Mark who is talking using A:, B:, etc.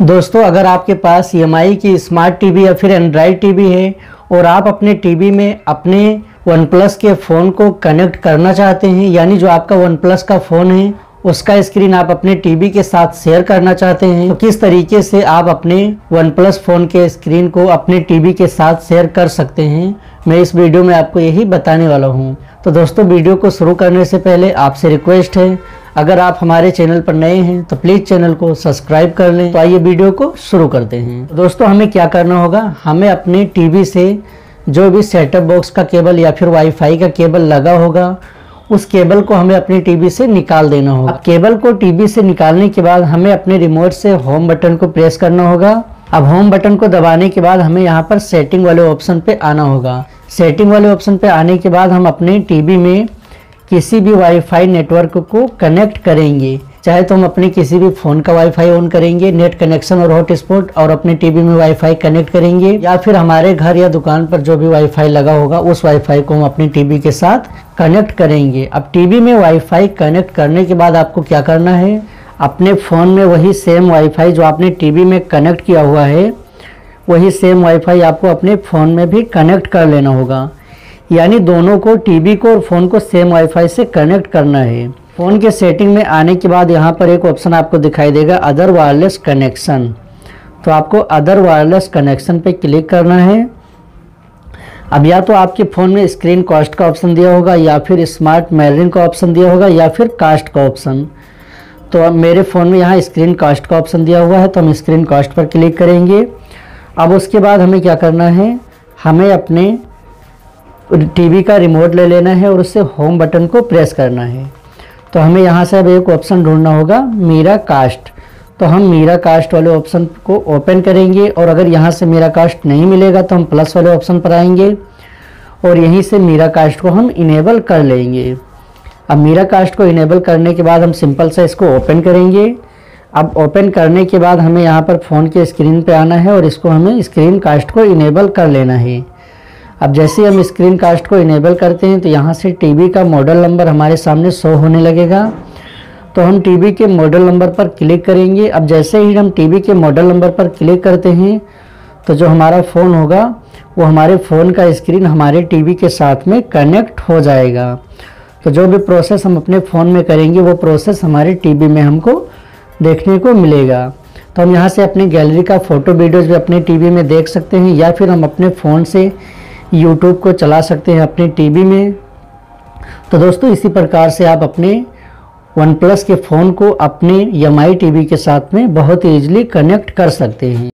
A: दोस्तों, अगर आपके पास EMI की स्मार्ट टीवी या फिर एंड्रॉयड टीवी है और आप अपने टीवी में अपने OnePlus के फ़ोन को कनेक्ट करना चाहते हैं, यानी जो आपका OnePlus का फ़ोन है उसका स्क्रीन आप अपने टीवी के साथ शेयर करना चाहते हैं, तो किस तरीके से आप अपने OnePlus फ़ोन के स्क्रीन को अपने टीवी के साथ शेयर कर सकते हैं, मैं इस वीडियो में आपको यही बताने वाला हूं। तो दोस्तों, वीडियो को शुरू करने से पहले आपसे रिक्वेस्ट है, अगर आप हमारे चैनल पर नए हैं तो प्लीज़ चैनल को सब्सक्राइब कर लें। तो आइए वीडियो को शुरू करते हैं। दोस्तों, हमें क्या करना होगा, हमें अपने टीवी से जो भी सेटअप बॉक्स का केबल या फिर वाईफाई का केबल लगा होगा उस केबल को हमें अपनी टीवी से निकाल देना होगा। अब केबल को टीवी से निकालने के बाद हमें अपने रिमोट से होम बटन को प्रेस करना होगा। अब होम बटन को दबाने के बाद हमें यहाँ पर सेटिंग वाले ऑप्शन पे आना होगा। सेटिंग वाले ऑप्शन पे आने के बाद हम अपने टीवी में किसी भी वाईफाई नेटवर्क को कनेक्ट करेंगे, चाहे तो हम अपने किसी भी फ़ोन का वाईफाई ऑन करेंगे, नेट कनेक्शन और हॉटस्पॉट, और अपने टीवी में वाईफाई कनेक्ट करेंगे, या फिर हमारे घर या दुकान पर जो भी वाईफाई लगा होगा उस वाईफाई को हम अपने टीवी के साथ कनेक्ट करेंगे। अब टीवी में वाईफाई कनेक्ट करने के बाद आपको क्या करना है, अपने फ़ोन में वही सेम वाईफाई जो आपने टीवी में कनेक्ट किया हुआ है वही सेम वाईफाई आपको अपने फ़ोन में भी कनेक्ट कर लेना होगा। यानी दोनों को, टीवी को और फ़ोन को सेम वाईफाई से कनेक्ट करना है। फ़ोन के सेटिंग में आने के बाद यहाँ पर एक ऑप्शन आपको दिखाई देगा, अदर वायरलेस कनेक्शन। तो आपको अदर वायरलेस कनेक्शन पे क्लिक करना है। अब या तो आपके फ़ोन में स्क्रीन कास्ट का ऑप्शन दिया होगा, या फिर स्मार्ट मिररिंग का ऑप्शन दिया होगा, या फिर कास्ट का ऑप्शन। तो अब मेरे फ़ोन में यहाँ स्क्रीन कास्ट का ऑप्शन दिया हुआ है, तो हम स्क्रीन कास्ट पर क्लिक करेंगे। अब उसके बाद हमें क्या करना है, हमें अपने टीवी का रिमोट ले लेना है और उससे होम बटन को प्रेस करना है। तो हमें यहाँ से अब एक ऑप्शन ढूंढना होगा, मीरा कास्ट। तो हम मीरा कास्ट वाले ऑप्शन को ओपन करेंगे, और अगर यहाँ से मीरा कास्ट नहीं मिलेगा तो हम प्लस वाले ऑप्शन पर आएंगे और यहीं से मीरा कास्ट को हम इनेबल कर लेंगे। अब मीरा कास्ट को इनेबल करने के बाद हम सिंपल से इसको ओपन करेंगे। अब ओपन करने के बाद हमें यहाँ पर फ़ोन के स्क्रीन पे आना है और इसको हमें स्क्रीन कास्ट को इनेबल कर लेना है। अब जैसे हम स्क्रीन कास्ट को इनेबल करते हैं तो यहाँ से टीवी का मॉडल नंबर हमारे सामने शो होने लगेगा। तो हम टीवी के मॉडल नंबर पर क्लिक करेंगे। अब जैसे ही हम टीवी के मॉडल नंबर पर क्लिक करते हैं तो जो हमारा फ़ोन होगा वो हमारे फ़ोन का स्क्रीन हमारे टीवी के साथ में कनेक्ट हो जाएगा। तो जो भी प्रोसेस हम अपने फ़ोन में करेंगे वो प्रोसेस हमारे टीवी में हमको देखने को मिलेगा। तो हम यहाँ से अपनी गैलरी का फ़ोटो वीडियोज़ भी अपने टीवी में देख सकते हैं, या फिर हम अपने फ़ोन से YouTube को चला सकते हैं अपने टीवी में। तो दोस्तों, इसी प्रकार से आप अपने OnePlus के फ़ोन को अपने EMI टीवी के साथ में बहुत ईजिली कनेक्ट कर सकते हैं।